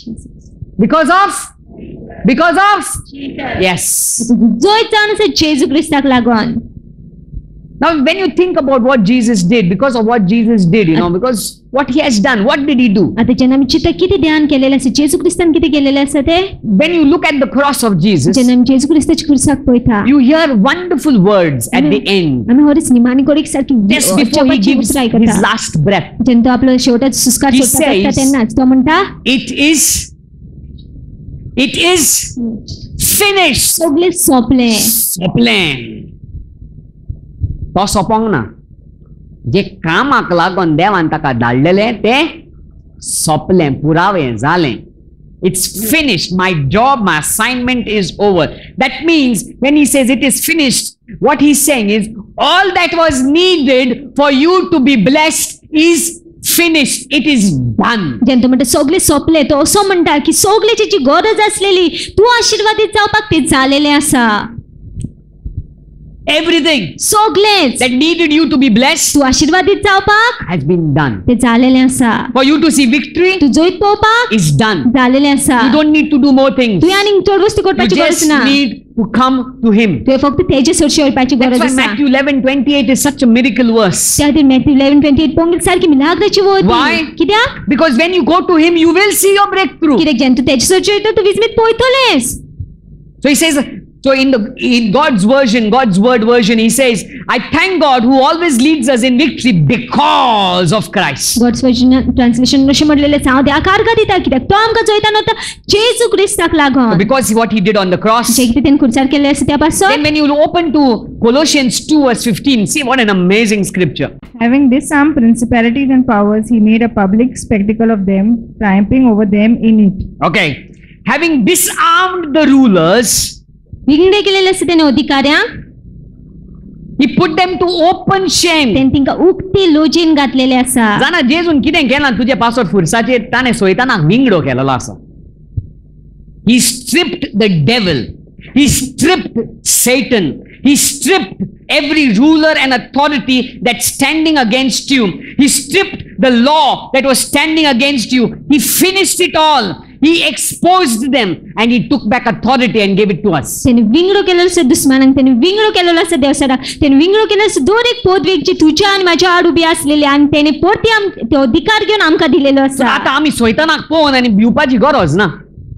Speaker 1: yes.
Speaker 3: जोय जावन आसा जेजू क्रिस्ताक लागून.
Speaker 1: Now when you think about what Jesus did, because of what Jesus did, because what he has done, what did he do?
Speaker 3: आता जेन्ना आमी चिंता कितें ध्यान केलेलें आसा जेजू क्रिस्तान कितें केलेलें आसा ते.
Speaker 1: When you look at the cross of Jesus,
Speaker 3: जेन्ना आमी जेजू क्रिस्ताच्या क्रुसाक पळयता
Speaker 1: you hear wonderful words at the end.
Speaker 3: आमी हरीच निमाणी कोरीक सारकी
Speaker 1: Just before he gives his last breath,
Speaker 3: जेन्ना तो आपलो शेवटाचो सुस्कार
Speaker 1: He
Speaker 3: सोडटा
Speaker 1: says,
Speaker 3: तेन्नाच तो म्हणटा
Speaker 1: it is finished.
Speaker 3: सगळें सोंपलें.
Speaker 1: तो सोपोंक ना. जे कामाक लागून देवान ताका धाडलेले ते सोंपलें, पुरावें जालें. It's finished. My job, my assignment is over. That means when he says it is finished, what he's saying is all that was needed for you to be blessed is finished. It is done.
Speaker 3: जेन्ना म्हणटा सगळे सोंपले तो असो म्हणटा की सगळ्याची जी गरज आसलेली तूं आशीर्वादीत जावपाक ते जालेलें आसा.
Speaker 1: Everything
Speaker 3: सगळेच
Speaker 1: that needed you to be blessed
Speaker 3: तूं आशीर्वादीत जावपाक
Speaker 1: has been done.
Speaker 3: ते जालेलें आसा.
Speaker 1: For you to see victory
Speaker 3: तूं जैत पळोवपाक
Speaker 1: is done.
Speaker 3: जालेलें आसा.
Speaker 1: You don't need to do more things.
Speaker 3: तूं आनीक चड वस्तू
Speaker 1: You
Speaker 3: करपाची गरज
Speaker 1: just
Speaker 3: ना.
Speaker 1: need to come to him.
Speaker 3: तुवें फक्त तेजे चडशी वळपाची
Speaker 1: That's
Speaker 3: गरज
Speaker 1: why
Speaker 3: आसा.
Speaker 1: Matthew 11:28 is such a miracle verse.
Speaker 3: त्या खातीर मॅथ्यू 11:28 पोंगल सारकी मिलाग्राची वत.
Speaker 1: Why?
Speaker 3: कित्याक?
Speaker 1: Because when you go to him, you will see your breakthrough.
Speaker 3: कित्याक जेन्ना तूं तेजे चडशी वयता तूं विजमीत पळयतलेंस.
Speaker 1: So he says, so in God's version, God's word version, he says, I thank God who always leads us in victory because of Christ.
Speaker 3: God's version translation अशें म्हटलेलें आसा हांव देवाक आर्गां दिता कित्याक तो आमकां जैतान वता जेजू क्रिस्ताक लागून.
Speaker 1: Because what he did on the cross.
Speaker 3: जे कितें तेणें खुर्सार केलें आसा त्या पासून.
Speaker 1: Then when you open to Colossians 2 verse 15, see what an amazing scripture.
Speaker 2: Having disarmed principalities and powers, he made a public spectacle of them, triumphing over them in it.
Speaker 1: Okay. Having disarmed the rulers,
Speaker 3: विंगडे केलेले आसा तेणे अधिकाऱ्यांक.
Speaker 1: he put them to open shame.
Speaker 3: तेणे तिंका उक्ती लोजयेन घातलेले आसा.
Speaker 1: जाणा जेजून कितें केलां तुजे पासत फुरसाचेर ताणें सैतानाक विंगडो केलेलो आसा. He stripped the devil. He stripped Satan. He stripped every ruler and authority that's standing against you. He stripped the law that was standing against you. He finished it all. He exposed them and he took back authority and gave it to us.
Speaker 3: तेणे विंगडो केलेलो आसा दुस्मानांक. तेणे विंगडो केलेलो आसा देवसाराक. तेणे विंगडो केलेलो आसा दर एक पदवेक जी तुज्या आनी म्हाज्या आड उबी आसलेली आनी तेणे परती तो अधिकार घेवन आमकां दिलेलो
Speaker 1: So
Speaker 3: आसा.
Speaker 1: आतां आमी सैतानाक पळोवन आनी भिवपाची गरज ना.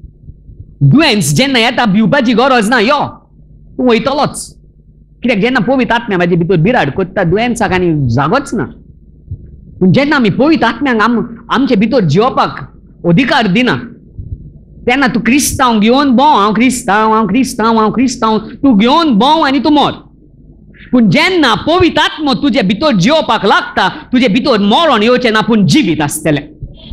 Speaker 1: दुयेंस जेन्ना येता भिवपाची गरज ना. यो तूं वयतलोच. कित्याक जेन्ना पवित्र आत्म्या म्हाजे भितर बिराड कोत्ता दुयेंसाक आनी जागोच ना. पूण जेन्ना आमी पवित्र आत्म्याक आमचे भितर जिवपाक अधिकार दिना तेन्ना तूं क्रिस्तांव घेवन भोंव. हांव क्रिस्तांव, हांव क्रिस्तांव, हांव क्रिस्तांव. तूं घेवन भोंव आनी तूं मोर. पूण जेन्ना पवित्र आत्मो तुजे भितर जिवपाक लागता तुजे भितर मरण येवचें ना पूण जिवीत आसतलें.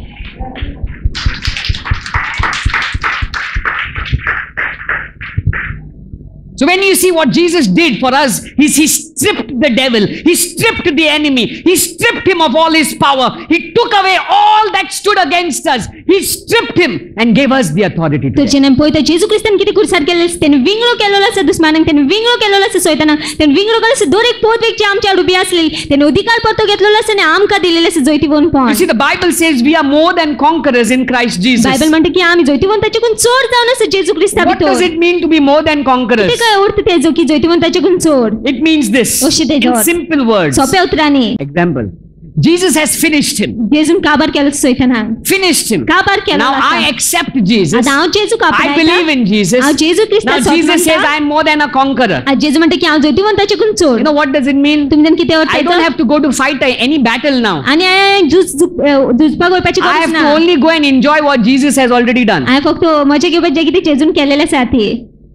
Speaker 1: So when you see what Jesus did for us, he stripped the devil, he stripped the enemy, he stripped him of all his power, he took away all that stood against us, he stripped him and gave us the authority to.
Speaker 3: तर जेन्ना पळयता जेजू क्रिस्तान कितें खुर्सार केलें आसा तेणे विंगडो केलेलो आसा दुस्मानांक. तेणे विंगडो केलेलो आसा सैतानाक. तेणे विंगडो केलेलो आसा दर एक पदवेक जी आमच्या आड उबी आसलेली तेणे अधिकार परतो घेतलेलो आसा आनी आमकां दिलेलो आसा जैतिवंतपण.
Speaker 1: You see, the Bible says we are more than conquerors in Christ Jesus.
Speaker 3: Bible म्हणटा की आमी जैतिवंताच्याकून चड जावन आसा जेजू क्रिस्ता
Speaker 1: What does
Speaker 3: भितर.
Speaker 1: it mean to be more than conquerors?
Speaker 3: काय अर्थ तेजो की जैतिवंताच्याकून चड.
Speaker 1: It means this, in simple words.
Speaker 3: सोप्या उतरांनी.
Speaker 1: Example, Jesus has finished him.
Speaker 3: जेजून काबार केलो सैतानाक.
Speaker 1: Finished him.
Speaker 3: काबार केलो.
Speaker 1: Now I accept Jesus.
Speaker 3: आतां हांव जेजू काबार.
Speaker 1: I believe in Jesus.
Speaker 3: हांव जेजू क्रिस्ता
Speaker 1: Now Jesus says I am more than a conqueror.
Speaker 3: जेजू म्हणटा की हांव जैतिवंताच्याकून
Speaker 1: You
Speaker 3: चड.
Speaker 1: know what does it mean?
Speaker 3: तुमी कितें अर्थ
Speaker 1: I don't have to go to fight any battle now.
Speaker 3: आनी झुजपाक वचपाची
Speaker 1: I
Speaker 3: गरज
Speaker 1: have
Speaker 3: ना.
Speaker 1: to only go and enjoy what Jesus has already done.
Speaker 3: हांवें फक्त मजा घेवपाक जें कितें जेजून केलेलें आसा ती.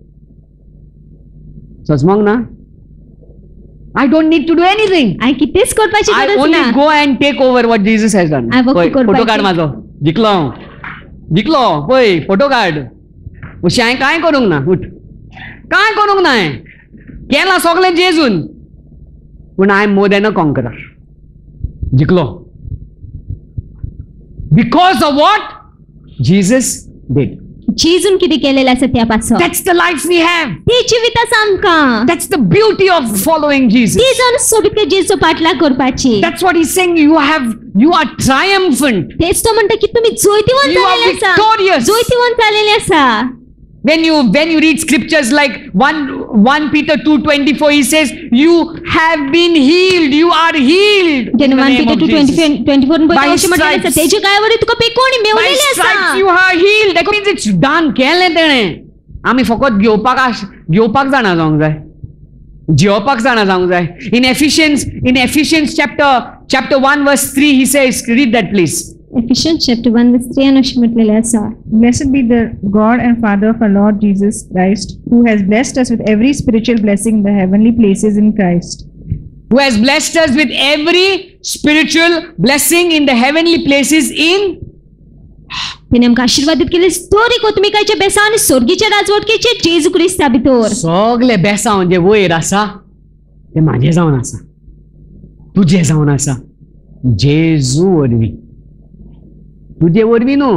Speaker 1: समजूंक ना? I don't need to do anything.
Speaker 3: हांवें कितेंच करपाची
Speaker 1: I
Speaker 3: गरज
Speaker 1: only
Speaker 3: ना.
Speaker 1: go and take over what Jesus has done.
Speaker 3: हांवें फक्त
Speaker 1: पळय, फोटो
Speaker 3: करपाची.
Speaker 1: काड माझो. जिकलो पळय फोटो काड. अशें हांवें कांय करूंक ना. उठ. कांय करूंक ना हांवें. केलां सगळें जेजून. पूण I am more than a conqueror. जिकलो. Because of what Jesus did.
Speaker 3: जेजून कितें केलेलें आसा त्या पासून.
Speaker 1: That's the life we have.
Speaker 3: ती जिवीत आसा आमकां.
Speaker 1: That's the beauty of following Jesus.
Speaker 3: ती जावन सोबीत जेजूचो पाठलाग करपाची.
Speaker 1: That's what he's saying. You are triumphant.
Speaker 3: तेच तो म्हणटा की तुमी जैतिवंत
Speaker 1: You are
Speaker 3: जालेले आसा.
Speaker 1: victorious.
Speaker 3: जैतिवंत जालेले आसा.
Speaker 1: When you read scriptures like 1 Peter 2:24, he says, you have been healed. You are healed.
Speaker 3: जेन्ना 1 Peter 2:24 न
Speaker 1: By
Speaker 3: अशें म्हटलेलें आसा
Speaker 1: stripes.
Speaker 3: तेजे गायवरी तुका पेकोणी
Speaker 1: By
Speaker 3: मेवलेले
Speaker 1: stripes
Speaker 3: आसा.
Speaker 1: you are healed. That means it's done. केलें तेणें. आमी फकत घेवपाक जाणा जावंक जाय. जेवपाक जाणा जावंक जाय. In Ephesians chapter 1 verse 3 he says, read that please.
Speaker 3: Ephesians chapter 1 verse 3 न अशें म्हटलेलें आसा.
Speaker 2: Blessed be the God and Father of our Lord Jesus Christ, who has blessed us with every spiritual blessing in the heavenly places in Christ.
Speaker 1: who has blessed us with every spiritual blessing in the heavenly places in
Speaker 3: तिने आमकां आशीर्वादित केले स्तोरी कोतमिकाचे बेसांव आनी स्वर्गीच्या राजवटकेचे जेजू Crysta भितर
Speaker 1: सगळे बेसांव जे वयर आसा ते म्हाजे जावन आसा तुजे जावन आसा जेजू वरवीं तुजे वरवीं न्हू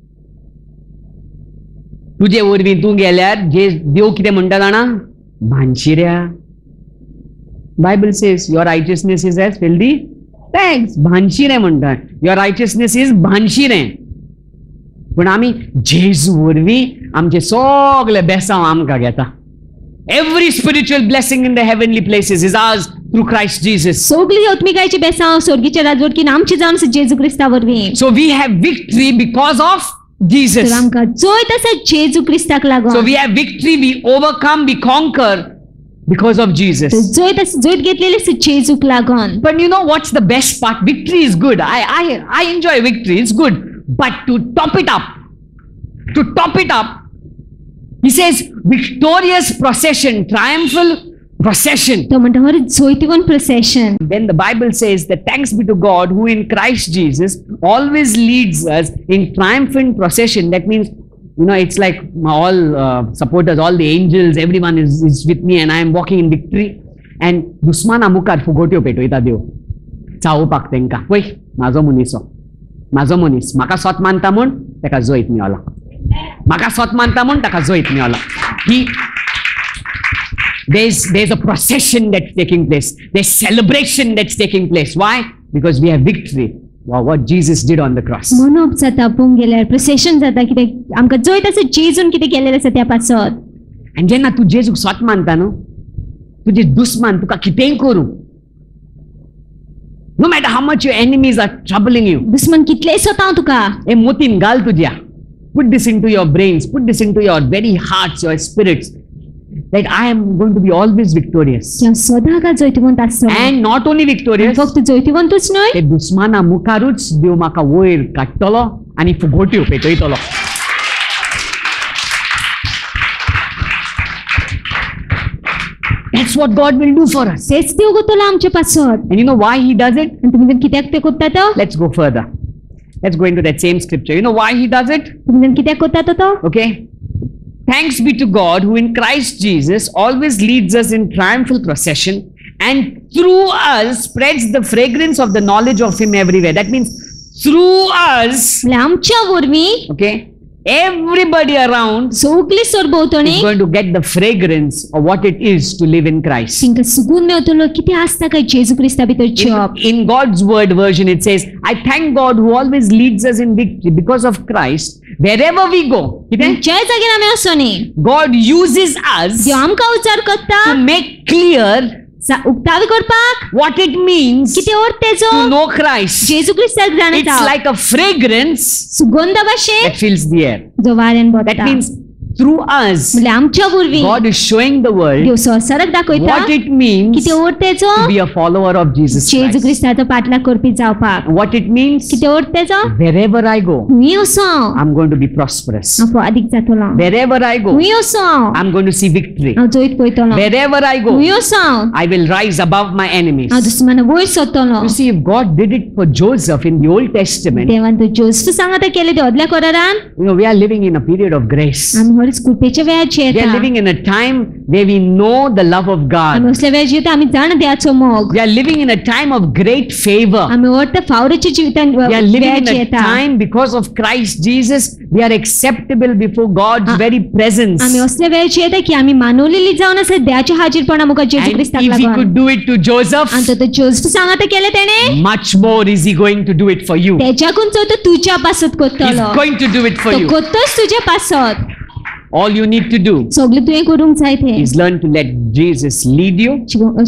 Speaker 1: तुजे वरवीं तूं गेल्यार जे देव कितें म्हणटा जाणा भानशिऱ्या Bible says your righteousness is as filthy thanks भानशिरें म्हणटा युअर रायटियसनेस इज भानशिरें पण आमी जेजू वरवीं आमचे सगळे बेसांव आमकां घेता every spiritual blessing in the heavenly places is ours through Christ Jesus
Speaker 3: सगळी आत्मिकायेची बेसांव स्वर्गीच्या राजवटकीन आमची जावन आसा जेजू क्रिस्ता वरवीं
Speaker 1: so we have victory because of Jesus.
Speaker 3: आमकां जोयत आसा जेजू क्रिस्ताक लागून
Speaker 1: So we have victory, we overcome, we conquer because of Jesus.
Speaker 3: जोयत घेतलेली आसा जेजूक लागून.
Speaker 1: But you know what's the best part? Victory is good. I enjoy victory. It's good. But to top it up, he says victorious procession, triumphal procession.
Speaker 3: तो म्हणटा हर जोयतीवन procession.
Speaker 1: Then the Bible says that thanks be to God who in Christ Jesus always leads us in triumphant procession. That means, you know, it's like all supporters, all the angels, everyone is with me and I am walking in victory. And दुस्माना मुखार फुगोट्यो पेटयता देव चावोवपाक तेंकां पळय म्हाजो मनीस म्हाका स्वत मानता म्हूण ताका जैत मेळला म्हाका स्वत मानता म्हूण ताका जैत मेळला There's a procession that's taking place. There's celebration that's taking place. Why? Because we have victory. Wow, what Jesus did on the cross.
Speaker 3: मनोप जाता पोंगेल्यार procession जाता कितें आमकां जैत आसा जेजून कितें केलेलें आसा त्या पासत.
Speaker 1: And जेन्ना तूं जेजूक स्वत मानता न्हू तुजे दुस्मान तुका कितेंय करूं no matter how much your enemies are troubling you.
Speaker 3: दुस्मान कितलेय सताव तुका.
Speaker 1: हे मोतीन घाल तुज्या. Put this into your brains. Put this into your very hearts, your spirits. That I am going to be always victorious.
Speaker 3: सदांच जैतिवंत आसता.
Speaker 1: And not only victorious.
Speaker 3: फक्त जैतिवंतूच न्हय.
Speaker 1: ते दुस्माना मुखारूच देव म्हाका वयर काडटलो आनी फुगोट्यो पेटयतलो. That's what God will do for us.
Speaker 3: तेच देव करतलो आमच्या पासत.
Speaker 1: And you know why he does it?
Speaker 3: आनी तुमी कित्याक ते करता तो?
Speaker 1: Let's go further. Let's go into that same scripture. You know why he does it?
Speaker 3: तुमी कित्याक करता तो?
Speaker 1: Okay. Thanks be to God who in Christ Jesus always leads us in triumphal procession and through us spreads the fragrance of the knowledge of him everywhere. That means through us,
Speaker 3: आमच्या वरवीं,
Speaker 1: okay, everybody around is going to get the fragrance of what it is to live in Christ. In God's word version it says, I thank God who always leads us in victory because of Christ. Wherever we go, God uses us to make clear what it means to know Christ. It's like a fragrance that fills the air. That means through us, God is showing the world what it means to be a follower of Jesus Christ. What it means, wherever I go, I'm going to be prosperous. Wherever I go, I'm going to see victory. Wherever I go, I will rise above my enemies. You see, if God did it for Joseph in the Old Testament, you know, we are living in a period of grace. We are living in a time where we know the love of God. We are living in a time of great favor. We are living in a time because of Christ Jesus. We are acceptable before God's very presence. And if he could do it to Joseph, much more is he going to do it for you. He's going to do it for you. All you need to do is learn to let Jesus lead you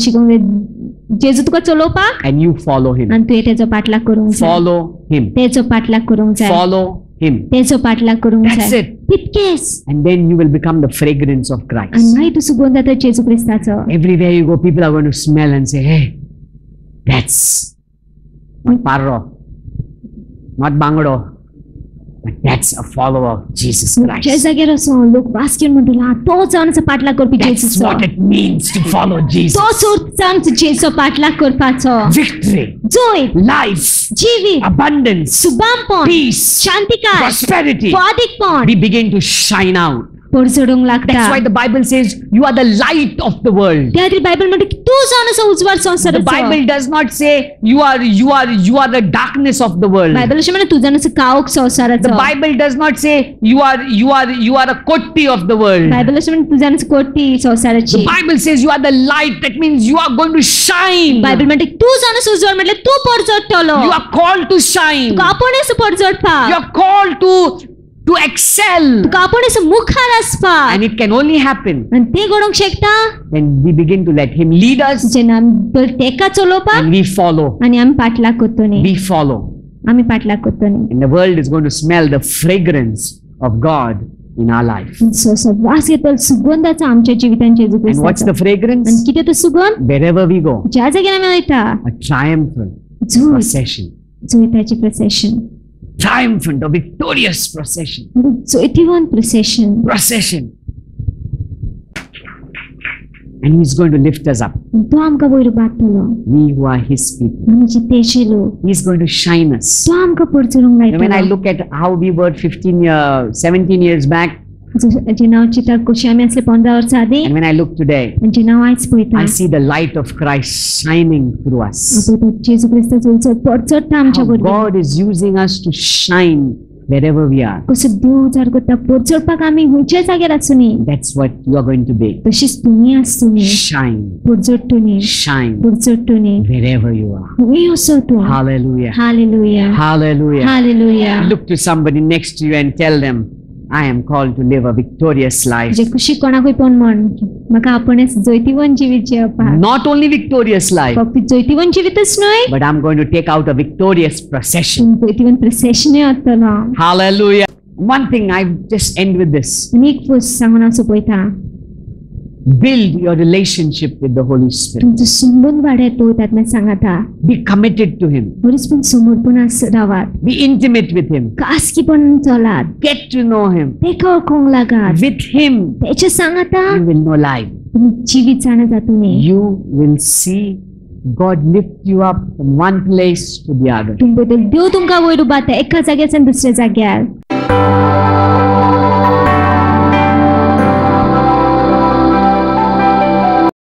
Speaker 1: and you follow him. Follow him. Follow him. That's it. And then you will become the fragrance of Christ. Everywhere you go, people are going to smell and say, hey, that's not parro, not bangado, But that's a follower of Jesus
Speaker 3: J
Speaker 1: Christ.
Speaker 3: जाग्यार असो लोक वास्किन म्हणटलो तो जावन पाठलाग करपी
Speaker 1: That's
Speaker 3: जेसूचो
Speaker 1: what it means to follow Jesus.
Speaker 3: तो सोड जावन जेसो पाठलाग करपाचो
Speaker 1: Victory,
Speaker 3: जोय
Speaker 1: life,
Speaker 3: जीवित
Speaker 1: abundance,
Speaker 3: सुबामपण
Speaker 1: peace,
Speaker 3: शांतिकाय
Speaker 1: prosperity.
Speaker 3: स्वादिकपण
Speaker 1: We begin to shine out.
Speaker 3: परचडूंक लागता
Speaker 1: That's why the Bible says you are the light of the world.
Speaker 3: त्या खातीर बायबल म्हणटा की तूं जावन असो उजवाड
Speaker 1: The
Speaker 3: संवसाराचो
Speaker 1: Bible does not say you are the darkness of the world.
Speaker 3: Bible अशें म्हणटा तूं जावन असो काळोख
Speaker 1: The
Speaker 3: संवसाराचो
Speaker 1: Bible does not say you are a kotti of the world.
Speaker 3: Bible अशें म्हणटा तूं जावन असो कोटी
Speaker 1: The
Speaker 3: संवसाराची
Speaker 1: Bible says you are the light. That means you are going to shine.
Speaker 3: Bible म्हणटा की तूं जावन असो उजवाड म्हटल्यार तूं परचडटलो
Speaker 1: You are called to shine.
Speaker 3: तुका आपूण असो परचडपाक
Speaker 1: You are called to excel.
Speaker 3: तुका आपूण असो मुखार आसपाक
Speaker 1: And it can only happen
Speaker 3: आनी तें घडोवंक शकता
Speaker 1: when we begin to let Him lead us
Speaker 3: जेन्ना आमी तेका चलोवपाक
Speaker 1: and we follow.
Speaker 3: आनी आमी पाठलाग करतली
Speaker 1: We follow.
Speaker 3: आमी पाठलाग करतली
Speaker 1: And the world is going to smell the fragrance of God in our life.
Speaker 3: सो वास येतलो सुगंधाचो आमच्या जिवितान जेजू
Speaker 1: And what's
Speaker 3: क्रिस्ताचो
Speaker 1: the fragrance?
Speaker 3: आनी कितें तो सुगंध
Speaker 1: Wherever we go,
Speaker 3: ज्या जाग्यार आमी वयता
Speaker 1: a triumphant
Speaker 3: जूय
Speaker 1: procession.
Speaker 3: जैताची procession
Speaker 1: Triumphant or victorious procession.
Speaker 3: जैतिवंत procession
Speaker 1: Procession. And He's going to lift us up.
Speaker 3: तो आमकां वयर बाटलो
Speaker 1: We who are His people.
Speaker 3: आमी जितेचे लोक
Speaker 1: He's going to shine us.
Speaker 3: तो आमकां परचडूंक
Speaker 1: And when I
Speaker 3: लायतलो
Speaker 1: look at how we were 17 years back,
Speaker 3: जेन्ना हांव चिंता कशी आमी आसले 15 वर्सां आदीं
Speaker 1: and when I look today,
Speaker 3: आनी जेन्ना हांव आयज पळयता
Speaker 1: I see the light of Christ shining through us.
Speaker 3: जेजू क्रिस्ताचो उजवाड परचडटा आमच्या
Speaker 1: How
Speaker 3: बरोबर
Speaker 1: God is using us to shine wherever we are.
Speaker 3: कसो देव उजार करता परचडपाक आमी खंयच्याय जाग्यार आसुनी
Speaker 1: That's what you are going to be.
Speaker 3: तशीच तुमी आसुनी
Speaker 1: Shine,
Speaker 3: परचडटुनी
Speaker 1: shine
Speaker 3: परचडटुनी
Speaker 1: wherever you are.
Speaker 3: खंय असो तूं
Speaker 1: Hallelujah.
Speaker 3: Hallelujah
Speaker 1: Hallelujah.
Speaker 3: Hallelujah
Speaker 1: Look to somebody next to you and tell them, I am called to live a victorious life.
Speaker 3: जे कुशी कोणाकूय पण म्हण म्हाका आपणेच जैतिवंत जिवीत जिवपाक
Speaker 1: Not only victorious life,
Speaker 3: फक्त जैतिवंत जिवीतच न्हय
Speaker 1: but I'm going to take out a victorious procession.
Speaker 3: जैतिवंत प्रोसेशनूय आसतलो
Speaker 1: Hallelujah. One thing, I just end with this.
Speaker 3: आनी एक गोष्ट सांगून हांव सोंपयता
Speaker 1: Build your relationship with the Holy Spirit.
Speaker 3: तुमचो संबंध वाडयत पळयतात मागीर सांगाता
Speaker 1: Be committed to Him.
Speaker 3: बरेच पण समर्पण रावात
Speaker 1: Be intimate with Him.
Speaker 3: खासगीपण चलात
Speaker 1: Get to know Him.
Speaker 3: तेका वळखूंक लागात
Speaker 1: With Him,
Speaker 3: तेचे सांगाता
Speaker 1: you will know life.
Speaker 3: तुमी जिवीत जाणा जातुनी
Speaker 1: You will see God lift you up from one place to the other.
Speaker 3: तुम बद्दल देव तुमकां वयर उबारता एका जाग्याच्यान दुसऱ्या जाग्यार